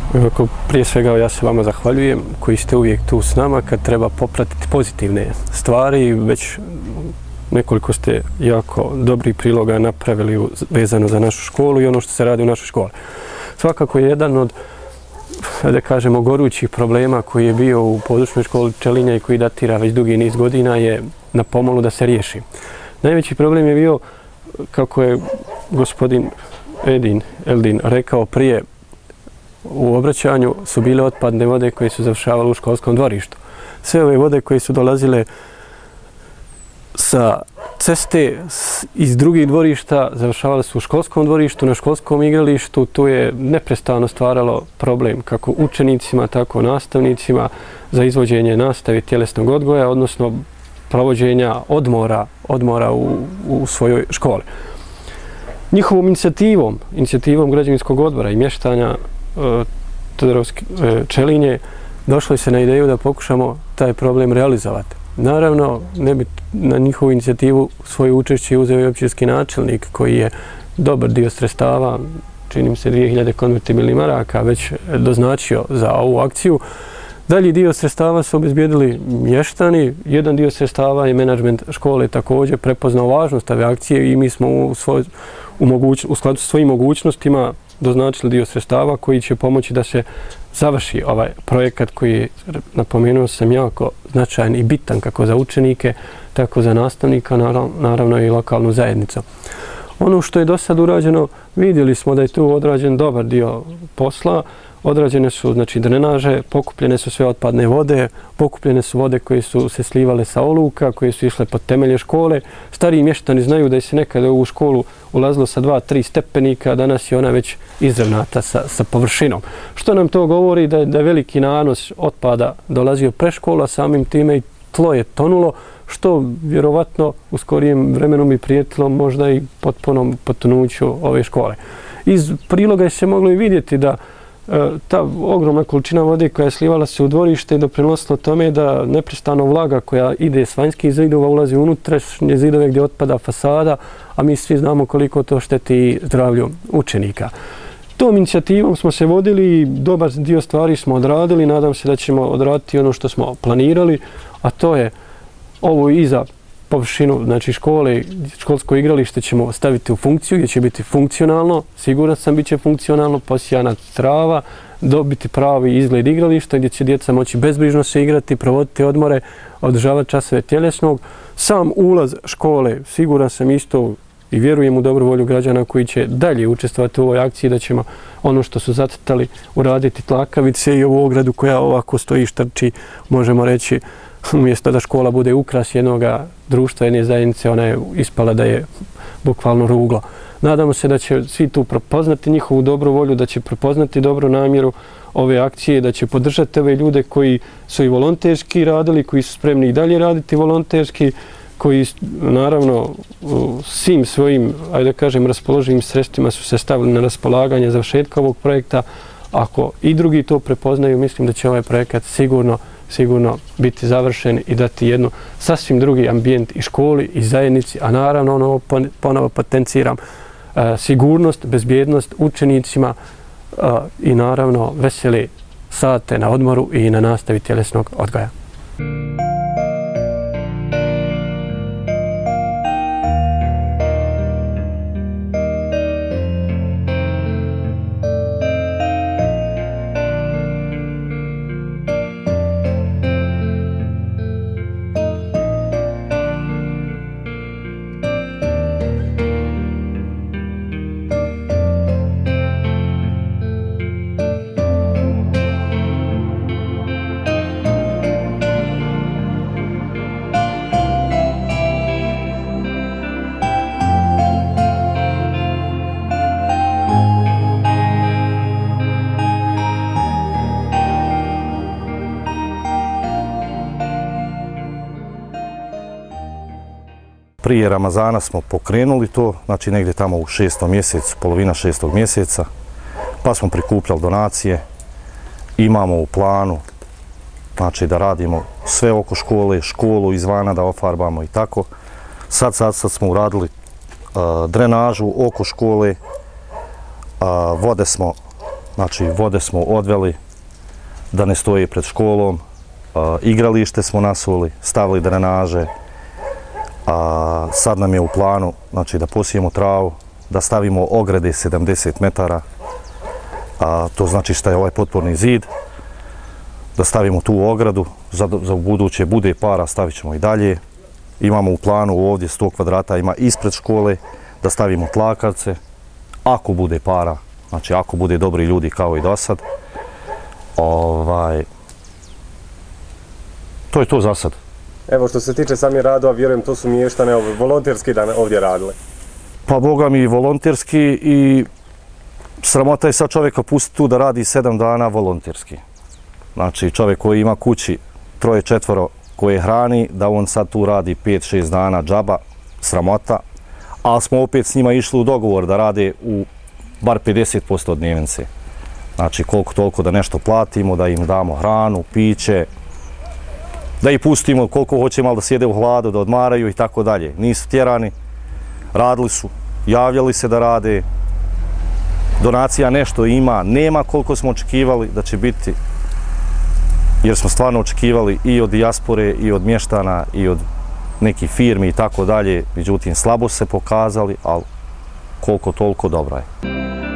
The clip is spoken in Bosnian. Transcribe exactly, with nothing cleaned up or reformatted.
Prije svega ja se vama zahvaljujem koji ste uvijek tu s nama kad treba popratiti pozitivne stvari. Već nekoliko ste jako dobrih priloga napravili vezano za našu školu i ono što se radi u našoj školi. Svakako je jedan od, da kažemo, gorućih problema koji je bio u područnoj školi Čelinja i koji datira već dugi niz godina je na pomolu da se riješi. Najveći problem je bio, kako je gospodin Edin Eldin rekao prije, u obraćanju su bile otpadne vode koje su završavale u školskom dvorištu. Sve ove vode koje su dolazile sa ceste iz drugih dvorišta završavale su u školskom dvorištu, na školskom igralištu. Tu je neprestano stvaralo problem kako učenicima, tako nastavnicima za izvođenje nastave tjelesnog odgoja, odnosno provođenja odmora, odmora u, u svojoj školi. Njihovom inicijativom, inicijativom građevinskog odbora i mještanja Todorovske Čelinje došlo se na ideju da pokušamo taj problem realizovati. Naravno, ne bi na njihovu inicijativu svoje učešće uzeo i općinski načelnik koji je dobar dio sredstava, čini mi se dvije hiljade konvertibilnih maraka, već doznačio za ovu akciju. Dalji dio sredstava su obezbijedili mještani, jedan dio sredstava je menadžment škole također prepoznao važnost ove akcije i mi smo u, svoj, u, moguć, u skladu sa svojim mogućnostima doznačili dio sredstava koji će pomoći da se završi ovaj projekat koji je, napomenuo sam, jako značajan i bitan kako za učenike, tako za nastavnika, naravno i lokalnu zajednicu. Ono što je do sad urađeno, vidjeli smo da je tu odrađen dobar dio posla. Odrađene su, znači, drenaže, pokupljene su sve otpadne vode, pokupljene su vode koje su se slivale sa oluka, koje su išle pod temelje škole. Stariji mještani znaju da je se nekada u školu ulazilo sa dva, tri stepenika, a danas je ona već izravnata sa, sa površinom. Što nam to govori? Da je, da je veliki nanos otpada dolazio pre škola, samim time i tlo je tonulo, što vjerovatno u skorijem vremenu bi prijetilo možda i potpunom potonuću ove škole. Iz priloga je se moglo i vidjeti da ta ogromna količina vode koja je slivala se u dvorište i doprinosila tome da neprestano vlaga koja ide s vanjskih zidova ulazi u unutrašnje zidove gdje otpada fasada, a mi svi znamo koliko to šteti zdravlju učenika. Tom inicijativom smo se vodili i dobar dio stvari smo odradili. Nadam se da ćemo odraditi ono što smo planirali, a to je ovo iza površinu, znači škole, školsko igralište ćemo staviti u funkciju gdje će biti funkcionalno, siguran sam bit će funkcionalno, posijana trava, dobiti pravi izgled igrališta gdje će djeca moći bezbrižno se igrati, provoditi odmore, održavati časove tjelesnog. Sam ulaz škole, siguran sam isto i vjerujem u dobru volju građana koji će dalje učestvovati u ovoj akciji, da ćemo ono što su zacrtali uraditi tlakavice i ovu ogradu koja ovako stoji štrči, možemo reći, umjesto da škola bude ukras jednog društva, jedne zajednice, ona je ispala da je bukvalno ruglo. Nadamo se da će svi tu prepoznati njihovu dobru volju, da će prepoznati dobru namjeru ove akcije, da će podržati ove ljude koji su i volonterski radili, koji su spremni i dalje raditi volonterski, koji naravno svim svojim, ajde da kažem, raspoloživim sredstvima su se stavili na raspolaganje završetka ovog projekta. Ako i drugi to prepoznaju, mislim da će ovaj projekat sigurno sigurno biti završen i dati jednu sasvim drugi ambijent i školi i zajednici, a naravno ono ponovo potenciram sigurnost, bezbjednost učenicima i naravno vesele sate na odmoru i na nastavi tjelesnog odgoja. Prije Ramazana smo pokrenuli to, znači negdje tamo u šestom mjesecu, polovina šestog mjeseca, pa smo prikupljali donacije. Imamo u planu, znači, da radimo sve oko škole, školu izvana da ofarbamo i tako. Sad, sad, sad smo uradili uh, drenažu oko škole, uh, vode smo znači vode smo odveli da ne stoje pred školom, igralište smo nasuli, stavili drenaže, a sad nam je u planu znači, da posijemo travu, da stavimo ograde sedamdeset metara, a to znači što je ovaj potporni zid, da stavimo tu ogradu, za, za buduće bude para stavit ćemo i dalje. Imamo u planu ovdje sto kvadrata ima ispred škole, da stavimo tlakarce, ako bude para, znači ako bude dobri ljudi kao i do sad. Ovaj, to je to za sad. Evo što se tiče samih radova, vjerujem to su mještane volonterski da ovdje radile. Pa boga mi volonterski i sramota je sad čovjeka pustiti tu da radi sedam dana volonterski. Znači čovjek koji ima kući troje četvoro koje hrani, da on sad tu radi pet šest dana džaba, sramota. Ali smo opet s njima išli u dogovor da rade u bar pedeset posto dnevnice. Znači koliko toliko da nešto platimo, da im damo hranu, piće, da ih pustimo koliko hoće malo da sjede u hladu, da odmaraju i tako dalje. Nisu tjerani, radili su, javljali se da rade, donacija nešto ima, nema koliko smo očekivali da će biti, jer smo stvarno očekivali i od dijaspore, i od mještana, i od nekih firmi i tako dalje, međutim slabo se pokazali, ali koliko toliko dobro je.